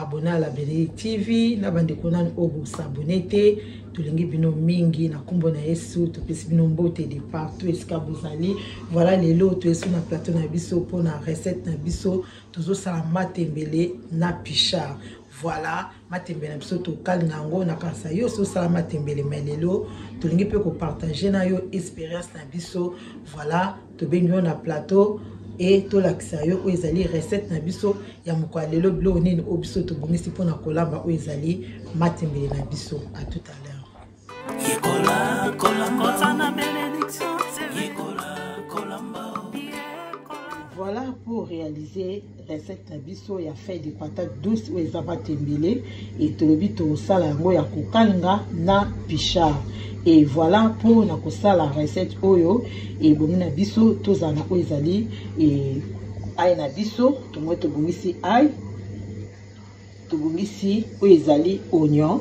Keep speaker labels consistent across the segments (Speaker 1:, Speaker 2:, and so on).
Speaker 1: abonné à la Bénédicte TV na bande konan obo s'abonner te tolingi bino mingi na kombo na Yesu to pesi bino mbote de partout esika bozali. Voilà les lots to esu na plateau na biso pour na recette na biso tozo sala matembele na pichard. Voilà matembele na biso to kalinga ngo na kasa yo so sala matembele melelo tolingi pe ko partager na yo expérience na biso. Voilà to benyo na plateau et to laksayo o ezali recette na biso ya mokwalelo blo nini obiso to bongisi pona kolamba o ezali matembele na biso. À tout à l'heure. Voilà pour réaliser recette na biso ya feuille de patate douce ou eza matembele et tolobi to sala yango ya kokalinga na pichard. Et voilà pour na kosala recette oyo et bomina biso tozana o ezali et ay na biso to mo to bongisi ay to bongisi o ezali oignon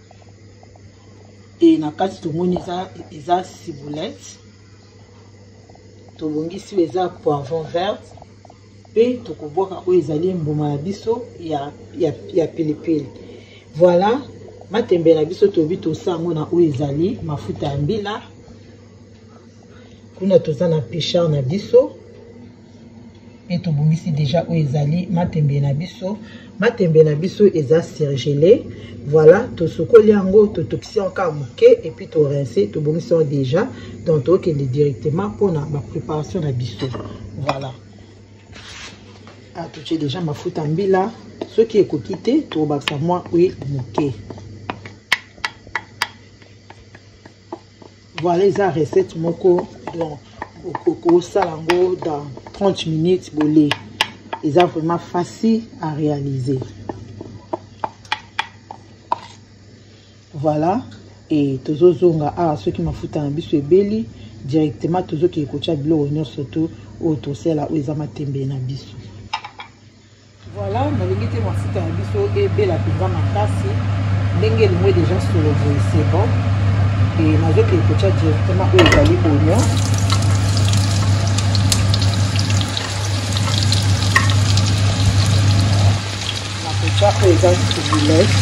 Speaker 1: et na kati to moni eza ciboulette to bongisi eza poivron vert pe to ko boka o ezali mbuma na biso ya pilipili. Voilà matembele na biso tobi tosango na o ezali mafuta ya mbila kuna toza na pichard na biso et to bongisi déjà o ezali matembele na biso eza surgelé. Voilà to sokoli yango to tokisi encore moke et puis to rincer to bongisi déjà donc to kende directement pour na ba préparation na biso. Voilà to j'ai déjà mafuta ya mbila ce qui est kokité to baksa moi oui moke. Voilà les recettes moko donc au salango dans 30 minutes bolé. Ils sont vraiment facile à réaliser. Voilà et tozo zonga ceux qui m'a foutu un biso ebeli directement tozo qui ekocha bilo oignon surtout au tosela o ezama tembe na biso. Voilà na lingite m'a foutu un biso ebela pinga makasi ndenge limwe déjà sur le bois c'est bon. Et nazo qui ekocha directement o ezali oignon. Na kocha o ezali ciboulette.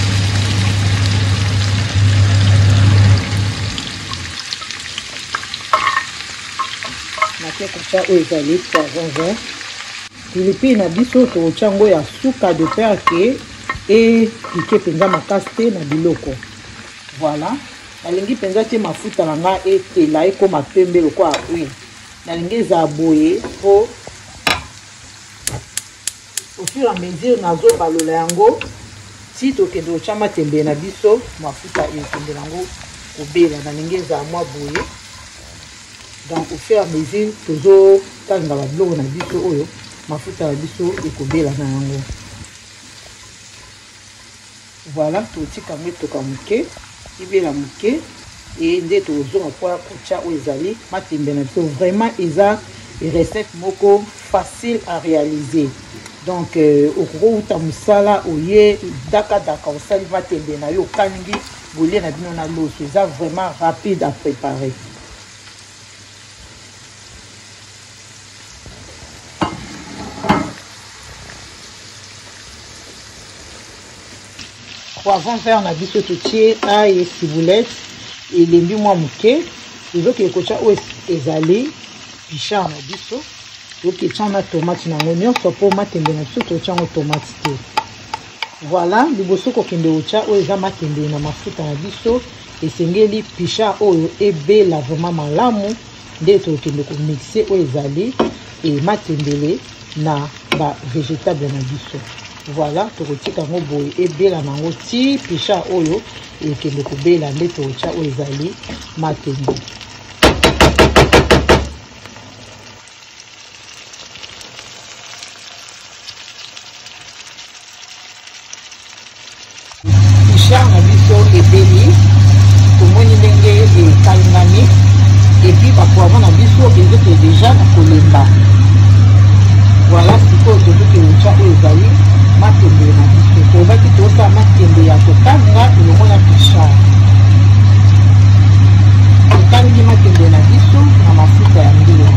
Speaker 1: Na kocha o ezali poivron vert. Pilipili na biso to chango ya suka de perke et piqué penza makasi na biloko. Voilà. Nalingi penza te mafuta nanga etela ekoma pembe loko a huile. Nalingi za boye po au fur et à mesure nazo balola yango si to kendo chama tembe na biso mafuta ekende yango kobela nalingi za mwa boye. Donc au fur et à mesure tozo tanga ba biloko na biso oyo mafuta na biso ekobela na yango. Voilà to tika meto ka muke ibela muke et nde to zonga kwa kocha o ezali matembele na biso. Vraiment eza recette moko facile à réaliser. Donc au uta musala oye daka osali matembele na yo kalingi bolie na bino na loso eza vraiment rapide à préparer. Poivron vert na biso totie ail et ciboulette et lembi mwa muke ezoki ekocha o ezali pichard na biso toki tchana tomate na nyonso po matembele na biso tochango tomate te. Voilà liboso kokende ocha o eza matembele na mafuta na biso esengeli pichard oyo ebela vraiment malamu nde tokende ko mixer o ezali et matembele na ba végétable na biso. Voilà tokotika ngo boye ebela nango ti pichard oyo ekende kobela nde tocha o ezali matembele. Pichard na biso ebeli tomoni ndenge ekalingami et puis bapoivron na biso ezoke déjà na kolemba. Voilà sikoyo tozoke ocha o ezali matembele na biso tobaki tosala matembele ya kokanga elongo na pichard. Tokangi matembele na biso na mafuta ya mbila.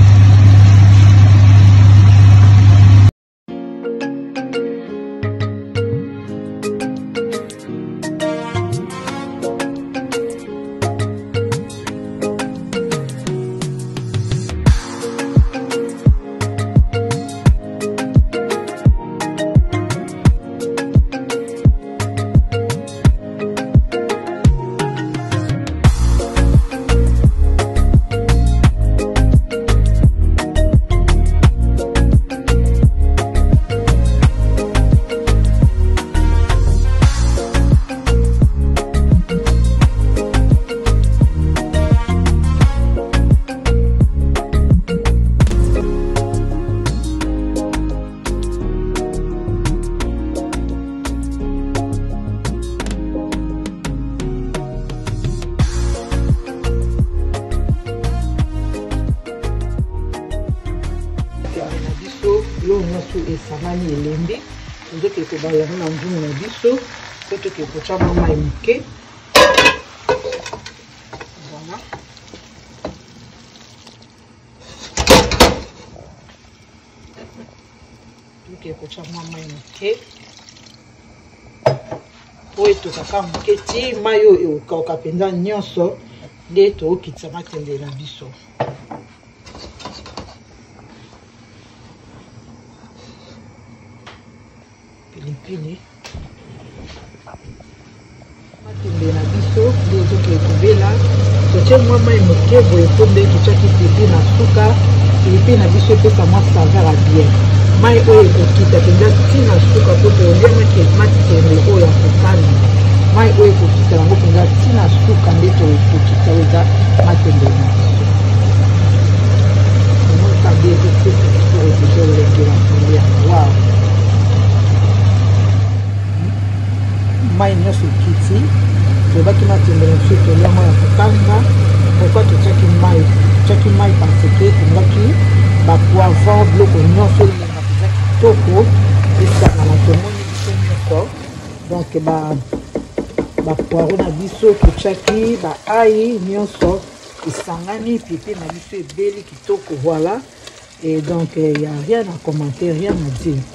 Speaker 1: esangani elembi tozoki kobala yango na nzungu na biso po toki kotia mwa mai moke. Voilà. Toki kotia mwa mai moke po etokaka moke ti mai oyo ekauka mpenza nyonso nde tookitisa matembele na biso. Pilipili matembele na biso nde ezoki ekobela totie mwa mai moke boye po nde totiaki pilipili na suka. Pilipili na biso epesa mwa saveur ya bien. Mai oyo ekokita mpenza ntina suka po tooliamaki matembele oyo ya kokani. Mai oyo ekokita yango mpenza ntina suka nde tokokita oyo eza matembele na biso. Omokabe ekokita oyo tozolekela kolia. Wow! Mai nyonso ekiti tobaki matembele na biso tolia mai ya kokanga. Pourquoi totiaki mai parce que tongaki bapoivron biloko nyonso elenga mpenza kitoko esangana tomoni biso nyonso. Donc bapoiro na biso totiaki baai nyonso esangani pipi na biso ebeli kitoko. Voilà, et donc il n'y a rien à commenter, rien à dire.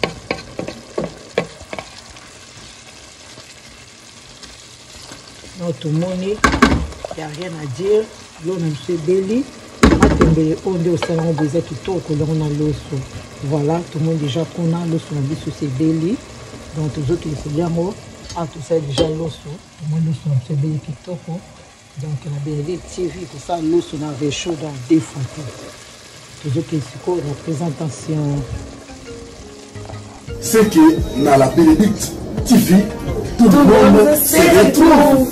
Speaker 1: Non, tout le monde, il n'y a rien à dire. L'on a M. Belly, matembele on dit au salon des kitoko on a l'osso. Voilà, tout le monde déjà qu'on a l'osso na biso c'est Belly. Donc tous autres c'est bien moi. Ah tout ça déjà l'osso. Tout le monde l'osso na Belly kitoko. Donc la Belly TV tout ça l'osso na réchaud dans des photos. Tous autres c'est quoi la présentation.
Speaker 2: C'est que dans la Bénédicte TV tout le monde se retrouve.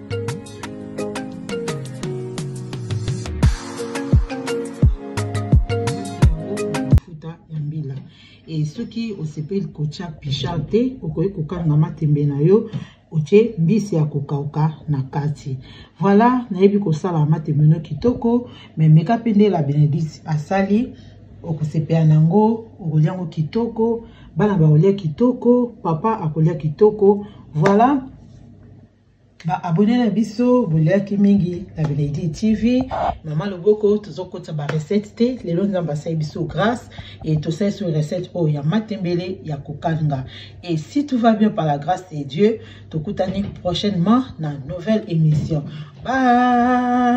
Speaker 1: Et ceux qui au CP kocha pichate okoye kokanga matembele na yo oche mbisi ya kokauka na kati. Voilà, nayebi kosala matembele kitoko mais meka pende la Bénédicte asali okosepea nango okoliango kitoko, bana baolia kitoko, papa akolia kitoko. Voilà. Ba abonné na biso boliaki mingi la Bénédicte TV. Maman Loboko tozokota ba recette te lelo nzamba sa biso grâce et tout ça sur recette o ya matembele ya kokanga. Et si tout va bien par la grâce de Dieu, tokutani prochainement dans une nouvelle émission. Bye.